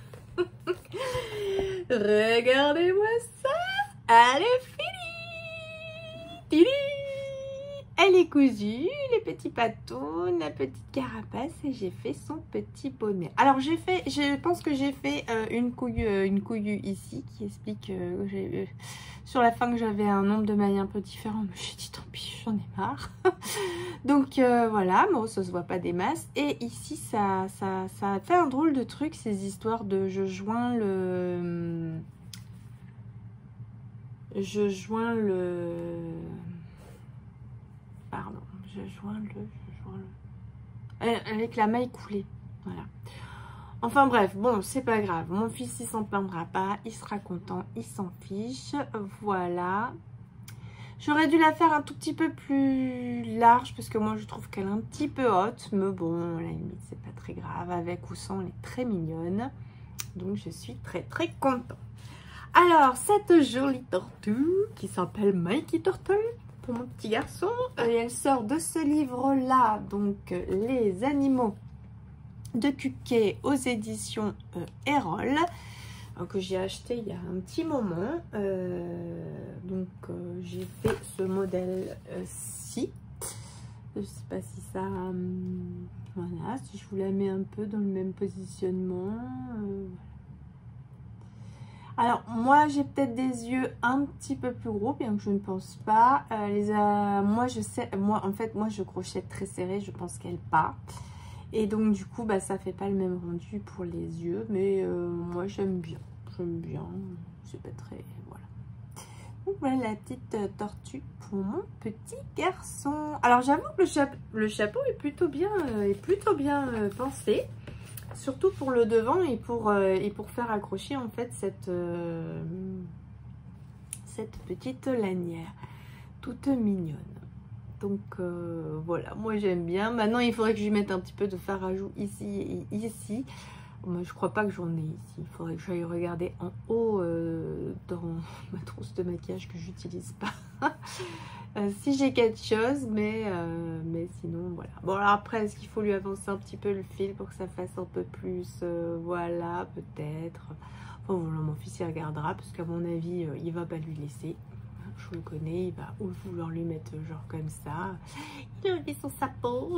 Regardez-moi ça, elle est finie. Tili. Elle est cousue, les petits patous, la petite carapace et j'ai fait son petit bonnet. Alors j'ai fait, je pense que j'ai fait euh, une couille, euh, une couille ici qui explique euh, euh, sur la fin que j'avais un nombre de mailles un peu différent. Mais j'ai dit tant pis, j'en ai marre. Donc euh, voilà, bon ça se voit pas des masses. Et ici ça, ça, ça a fait un drôle de truc, ces histoires de je joins le, je joins le. Pardon, je joins le, je joins le... avec la maille coulée, voilà. Enfin bref, bon, c'est pas grave. Mon fils, il s'en plaindra pas, il sera content, il s'en fiche. Voilà. J'aurais dû la faire un tout petit peu plus large parce que moi, je trouve qu'elle est un petit peu haute. Mais bon, à la limite, c'est pas très grave. Avec ou sans, elle est très mignonne. Donc je suis très très contente. Alors cette jolie tortue qui s'appelle Mikey Turtle pour mon petit garçon, et elle sort de ce livre là, donc Les animaux de Cuquet aux éditions euh, Erol, que j'ai acheté il y a un petit moment. Euh, donc euh, j'ai fait ce modèle euh, ci. Je sais pas si ça hum, voilà, si je vous la mets un peu dans le même positionnement. Euh, alors moi j'ai peut-être des yeux un petit peu plus gros, bien que je ne pense pas. Euh, les, euh, moi je sais, moi en fait moi je crochette très serré, je pense qu'elle part. Et donc du coup bah ça fait pas le même rendu pour les yeux, mais euh, moi j'aime bien, j'aime bien, c'est pas très, voilà. Donc voilà la petite euh, tortue pour mon petit garçon. Alors j'avoue que le, cha le chapeau est plutôt bien, euh, est plutôt bien euh, pensé, surtout pour le devant et pour, euh, et pour faire accrocher en fait cette, euh, cette petite lanière toute mignonne. Donc euh, voilà, moi j'aime bien. Maintenant il faudrait que je lui mette un petit peu de fard à joues ici et ici. Moi je crois pas que j'en ai ici. Il faudrait que j'aille regarder en haut euh, dans ma trousse de maquillage que j'utilise pas. euh, si j'ai quelque chose, mais, euh, mais sinon voilà. Bon alors après, est-ce qu'il faut lui avancer un petit peu le fil pour que ça fasse un peu plus euh, voilà, peut-être. Enfin voilà, mon fils il regardera parce qu'à mon avis euh, il va pas lui laisser. Je le connais, il va vouloir lui mettre genre comme ça. Il a enlevé son sapot.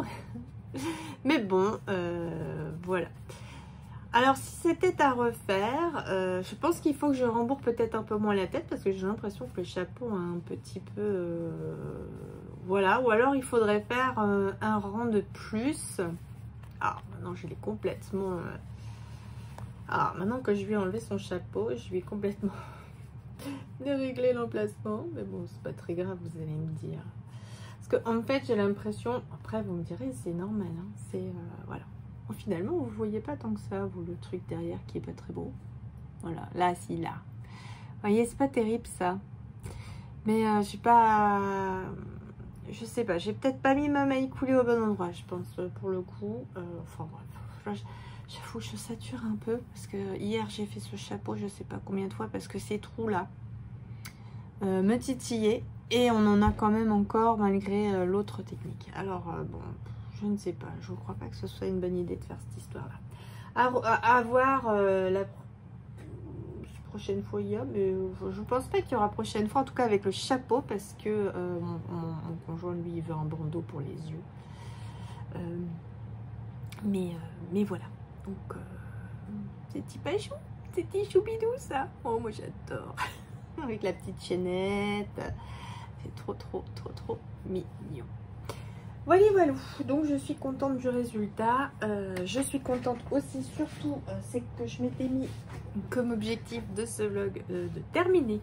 Mais bon, euh, voilà. Alors si c'était à refaire, euh, je pense qu'il faut que je rembourre peut-être un peu moins la tête parce que j'ai l'impression que le chapeau a un petit peu... Euh, voilà, ou alors il faudrait faire euh, un rang de plus. Ah, maintenant je l'ai complètement... Euh, ah, maintenant que je lui ai enlevé son chapeau, je lui ai complètement... de régler l'emplacement, mais bon c'est pas très grave, vous allez me dire, parce que en fait j'ai l'impression, après vous me direz c'est normal hein, c'est euh, voilà, bon, finalement vous voyez pas tant que ça vous, le truc derrière qui est pas très beau, voilà, là si là vous voyez c'est pas terrible ça, mais euh, j'ai pas, je sais pas, j'ai peut-être pas mis ma maille coulée au bon endroit je pense pour le coup, euh, enfin bref, j'avoue je sature un peu parce que hier j'ai fait ce chapeau je sais pas combien de fois parce que ces trous là euh, me titillaient et on en a quand même encore malgré euh, l'autre technique. Alors euh, bon, je ne sais pas, je ne crois pas que ce soit une bonne idée de faire cette histoire là. À, à, à voir euh, la prochaine fois il y a, mais je pense pas qu'il y aura prochaine fois, en tout cas avec le chapeau parce que euh, mon, mon, mon conjoint lui il veut un bandeau pour les yeux. Euh, mais, euh, mais voilà. Donc, euh, c'est petit pachou, c'est petit choubidou ça. Oh, moi j'adore. Avec la petite chaînette. C'est trop, trop, trop, trop mignon. Voilà, voilà. Donc, je suis contente du résultat. Euh, je suis contente aussi, surtout, euh, c'est que je m'étais mis comme objectif de ce vlog euh, de terminer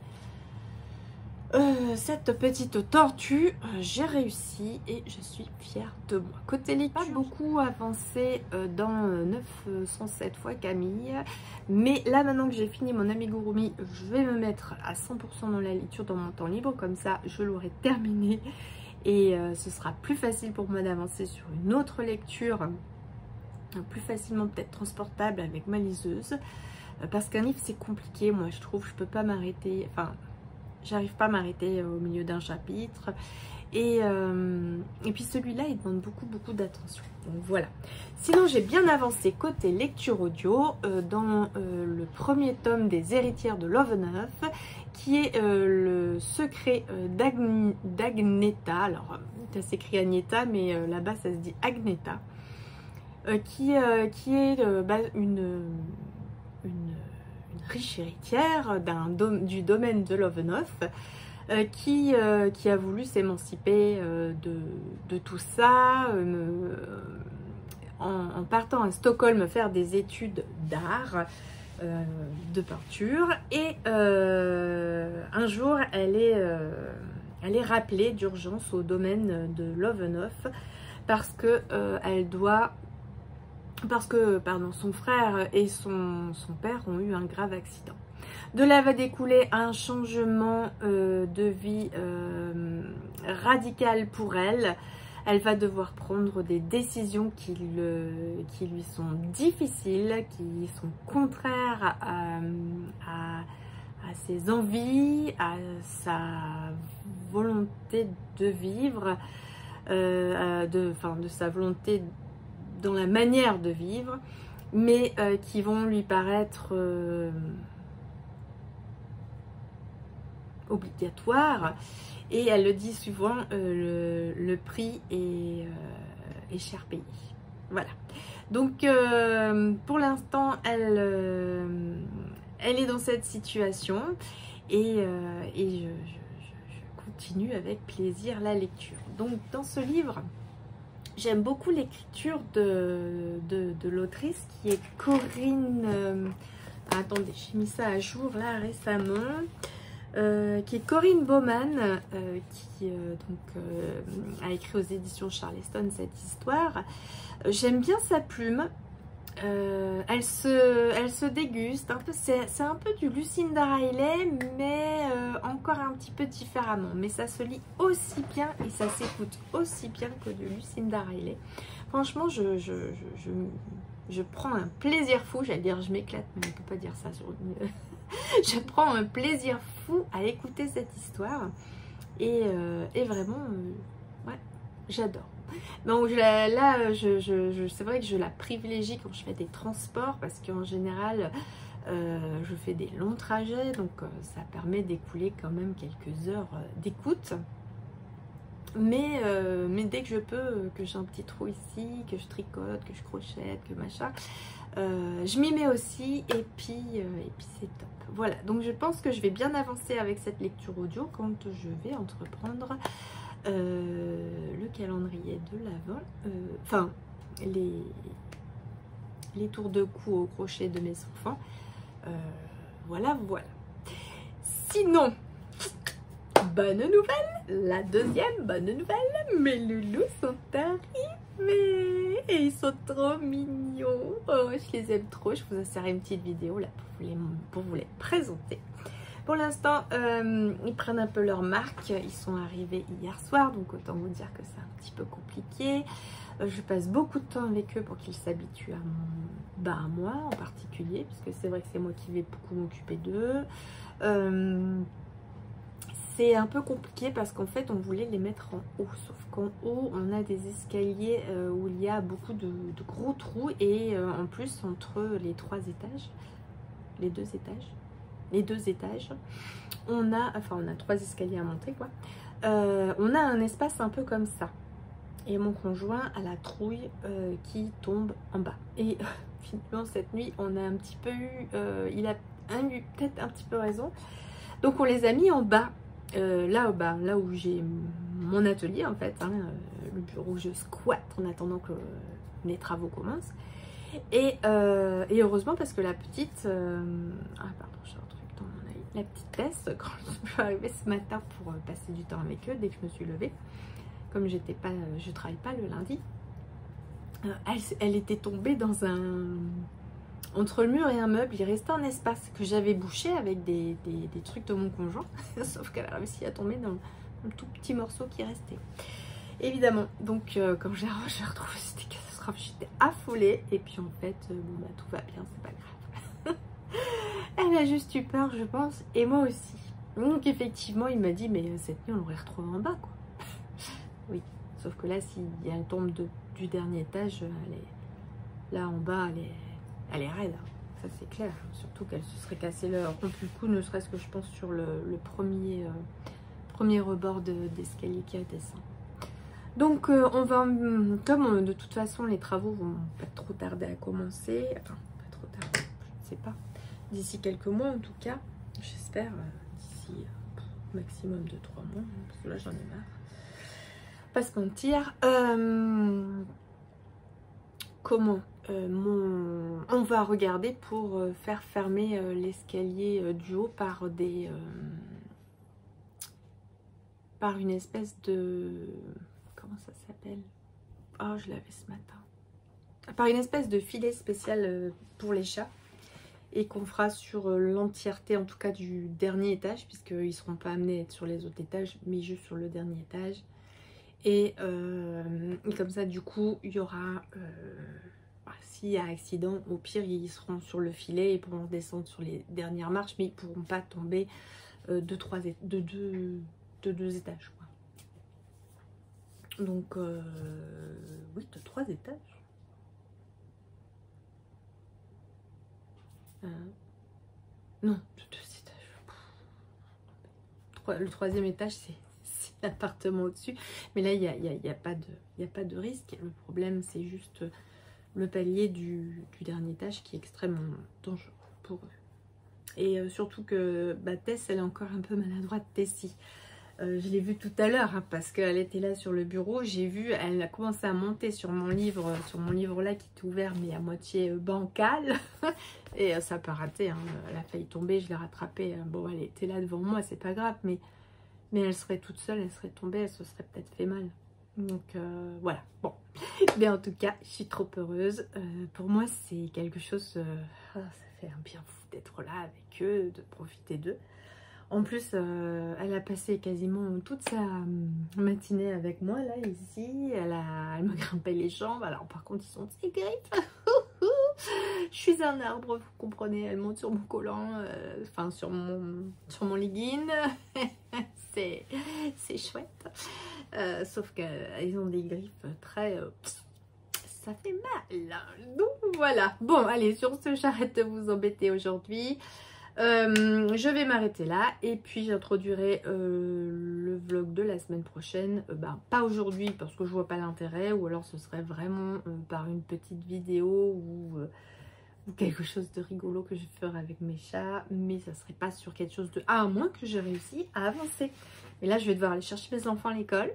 Euh, cette petite tortue, euh, j'ai réussi et je suis fière de moi. Côté lecture, pas beaucoup avancé euh, dans euh, neuf cent sept fois Camille, mais là maintenant que j'ai fini mon amigurumi, je vais me mettre à cent pour cent dans la lecture dans mon temps libre, comme ça je l'aurai terminé et euh, ce sera plus facile pour moi d'avancer sur une autre lecture, euh, plus facilement peut-être transportable avec ma liseuse, euh, parce qu'un livre c'est compliqué, moi je trouve, je peux pas m'arrêter, enfin... J'arrive pas à m'arrêter au milieu d'un chapitre. Et, euh, et puis celui-là, il demande beaucoup, beaucoup d'attention. Donc voilà. Sinon, j'ai bien avancé côté lecture audio euh, dans euh, le premier tome des Héritières de Lovenhof, qui est euh, le secret euh, d'Agneta. Alors, ça s'écrit Agneta, mais euh, là-bas, ça se dit Agneta. Euh, qui, euh, qui est euh, bah, une... une riche héritière dom du domaine de Lovenhof euh, qui, euh, qui a voulu s'émanciper euh, de, de tout ça euh, en, en partant à Stockholm faire des études d'art, euh, de peinture, et euh, un jour elle est, euh, elle est rappelée d'urgence au domaine de Lovenhof parce que euh, elle doit parce que pardon, son frère et son, son père ont eu un grave accident. De là va découler un changement euh, de vie euh, radical pour elle, Elle va devoir prendre des décisions qui, le, qui lui sont difficiles, qui sont contraires à, à, à ses envies, à sa volonté de vivre, euh, de, enfin, de sa volonté dans la manière de vivre, mais euh, qui vont lui paraître euh, obligatoires. Et elle le dit souvent, euh, le, le prix est, euh, est cher payé. Voilà. Donc, euh, pour l'instant, elle, euh, elle est dans cette situation. Et, euh, et je, je, je continue avec plaisir la lecture. Donc, dans ce livre, j'aime beaucoup l'écriture de, de, de l'autrice qui est Corinne... Euh, attendez, j'ai mis ça à jour là récemment. Euh, qui est Corinne Baumann, euh, qui euh, donc, euh, a écrit aux éditions Charleston cette histoire. Euh, J'aime bien sa plume. Euh, elle, se, elle se déguste. C'est un peu du Lucinda Riley, mais euh, encore un petit peu différemment. Mais ça se lit aussi bien et ça s'écoute aussi bien que du Lucinda Riley. Franchement, je, je, je, je, je prends un plaisir fou. J'allais dire je m'éclate, mais on ne peut pas dire ça sur une... Je prends un plaisir fou à écouter cette histoire et, euh, et vraiment, euh, ouais, j'adore. Donc je la, là, je, je, je, c'est vrai que je la privilégie quand je fais des transports parce qu'en général, euh, je fais des longs trajets, donc euh, ça permet d'écouler quand même quelques heures euh, d'écoute. Mais, euh, mais dès que je peux, que j'ai un petit trou ici, que je tricote, que je crochette, que machin, euh, je m'y mets aussi et puis, euh, et puis c'est top. Voilà, donc je pense que je vais bien avancer avec cette lecture audio quand je vais entreprendre euh, le calendrier de l'Avent, euh, enfin les, les tours de cou au crochet de mes enfants. Euh, voilà, voilà. Sinon, bonne nouvelle, la deuxième bonne nouvelle, mes loulous sont arrivés et ils sont trop mignons. Oh, je les aime trop. Je vous insère une petite vidéo là pour vous les, pour vous les présenter. Pour l'instant, euh, ils prennent un peu leur marque. Ils sont arrivés hier soir, donc autant vous dire que c'est un petit peu compliqué. Euh, je passe beaucoup de temps avec eux pour qu'ils s'habituent à, mon, bah, à moi en particulier, puisque c'est vrai que c'est moi qui vais beaucoup m'occuper d'eux. Euh, C'est un peu compliqué parce qu'en fait on voulait les mettre en haut, sauf qu'en haut on a des escaliers euh, où il y a beaucoup de, de gros trous et euh, en plus entre les trois étages, les deux étages, les deux étages, on a, enfin on a trois escaliers à monter quoi, euh, on a un espace un peu comme ça et mon conjoint a la trouille euh, qui tombe en bas et euh, finalement cette nuit on a un petit peu eu, euh, il a eu peut-être un petit peu raison, donc on les a mis en bas. Euh, là au bas, là où j'ai mon atelier en fait, hein, euh, le bureau où je squatte en attendant que euh, les travaux commencent. Et, euh, et heureusement parce que la petite, euh, ah pardon, j'ai un truc dans mon œil, la petite Tess, quand je suis arrivée ce matin pour euh, passer du temps avec eux, dès que je me suis levée, comme j'étais pas, je travaille pas le lundi, euh, elle, elle était tombée dans un... Entre le mur et un meuble, il restait un espace que j'avais bouché avec des, des, des trucs de mon conjoint. Sauf qu'elle a réussi à tomber dans un tout petit morceau qui restait. Évidemment, donc euh, quand j'ai retrouvé, c'était catastrophe. J'étais affolée. Et puis en fait, euh, bon bah tout va bien, c'est pas grave. Elle a juste eu peur, je pense. Et moi aussi. Donc effectivement, il m'a dit, mais cette nuit, on l'aurait retrouvée en bas, quoi. Oui, sauf que là, si elle tombe de, du dernier étage, elle est là en bas, elle est... Elle est raide, ça c'est clair. Surtout qu'elle se serait cassé le rompu le cou, ne serait-ce que je pense sur le, le premier, euh, premier rebord d'escalier qui redescend. Donc euh, on va, comme on, de toute façon les travaux vont pas trop tarder à commencer, enfin pas trop tarder, je ne sais pas, d'ici quelques mois en tout cas, j'espère, euh, d'ici euh, maximum de trois mois, parce que là j'en ai marre. Pas se mentir. Euh, comment Euh, mon... on va regarder pour euh, faire fermer euh, l'escalier euh, du haut par des euh, par une espèce de, comment ça s'appelle, oh je l'avais ce matin, par une espèce de filet spécial euh, pour les chats et qu'on fera sur euh, l'entièreté en tout cas du dernier étage, puisqu'ils ne seront pas amenés à être sur les autres étages mais juste sur le dernier étage. Et, euh, et comme ça, du coup, il y aura... Euh, s'il y a accident, au pire, ils seront sur le filet et pourront descendre sur les dernières marches, mais ils ne pourront pas tomber euh, de, trois, de, deux, de deux étages. Quoi. Donc, euh, oui, de trois étages. Euh, non, de deux étages. Le troisième étage, c'est l'appartement au-dessus. Mais là, il n'y a, y a, y a, pas de, y a pas de risque. Le problème, c'est juste le palier du, du dernier étage qui est extrêmement dangereux pour eux. Et euh, surtout que bah, Tess, elle est encore un peu maladroite, Tessie. Euh, je l'ai vue tout à l'heure hein, parce qu'elle était là sur le bureau. J'ai vu, elle a commencé à monter sur mon livre, sur mon livre là qui est ouvert mais à moitié euh, bancal. Et euh, ça n'a pas raté. Hein. Elle a failli tomber, je l'ai rattrapée. Bon, elle était là devant moi, c'est pas grave, mais, mais elle serait toute seule, elle serait tombée, elle se serait peut-être fait mal. Donc euh, voilà, bon. Mais en tout cas, je suis trop heureuse. Euh, pour moi, c'est quelque chose... Euh, oh, ça fait un bien fou d'être là avec eux, de profiter d'eux. En plus, euh, elle a passé quasiment toute sa matinée avec moi, là, ici. Elle, a, elle me grimpait les jambes. Alors par contre, ils sont ses griffes. Je suis un arbre, vous comprenez. Elle monte sur mon collant, euh, enfin sur mon, sur mon legging. C'est chouette. Euh, sauf qu'ils ont des griffes très... Euh, ça fait mal. Donc voilà. Bon, allez, sur ce, j'arrête de vous embêter aujourd'hui. Euh, je vais m'arrêter là. Et puis, j'introduirai euh, le vlog de la semaine prochaine. Euh, ben, pas aujourd'hui parce que je vois pas l'intérêt. Ou alors, ce serait vraiment euh, par une petite vidéo ou... Euh, ou quelque chose de rigolo que je ferai avec mes chats, mais ça serait pas sur quelque chose de... Ah, à moins que j'ai réussi à avancer. Et là, je vais devoir aller chercher mes enfants à l'école.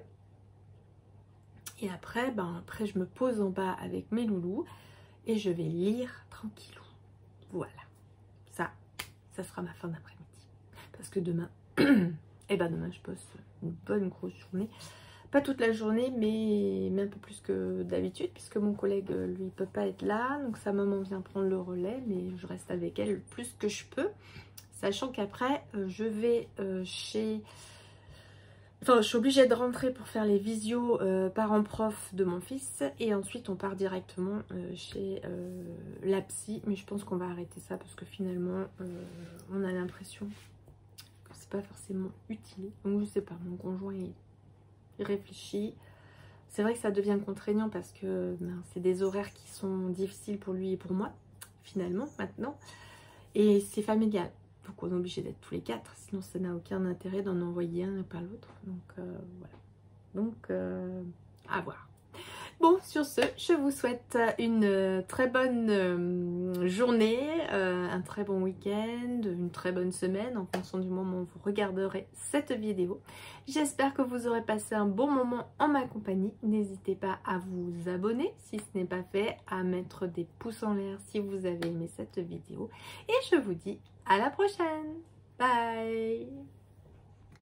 Et après, ben, après, je me pose en bas avec mes loulous et je vais lire tranquillou. Voilà. Ça, ça sera ma fin d'après-midi. Parce que demain, et ben demain, je bosse une bonne grosse journée. Pas toute la journée, mais, mais un peu plus que d'habitude, puisque mon collègue, lui, ne peut pas être là. Donc sa maman vient prendre le relais, mais je reste avec elle le plus que je peux. Sachant qu'après, euh, je vais euh, chez... Enfin, je suis obligée de rentrer pour faire les visios euh, parents-prof de mon fils. Et ensuite, on part directement euh, chez euh, la psy. Mais je pense qu'on va arrêter ça, parce que finalement, euh, on a l'impression que c'est pas forcément utile. Donc je sais pas, mon conjoint est... réfléchit. C'est vrai que ça devient contraignant parce que ben, c'est des horaires qui sont difficiles pour lui et pour moi, finalement, maintenant. Et c'est familial. Donc on est obligé d'être tous les quatre, sinon ça n'a aucun intérêt d'en envoyer un et pas l'autre. Donc euh, voilà. Donc euh, à voir. Bon, sur ce, je vous souhaite une très bonne journée, euh, un très bon week-end, une très bonne semaine en fonction du moment où vous regarderez cette vidéo. J'espère que vous aurez passé un bon moment en ma compagnie. N'hésitez pas à vous abonner si ce n'est pas fait, à mettre des pouces en l'air si vous avez aimé cette vidéo. Et je vous dis à la prochaine. Bye!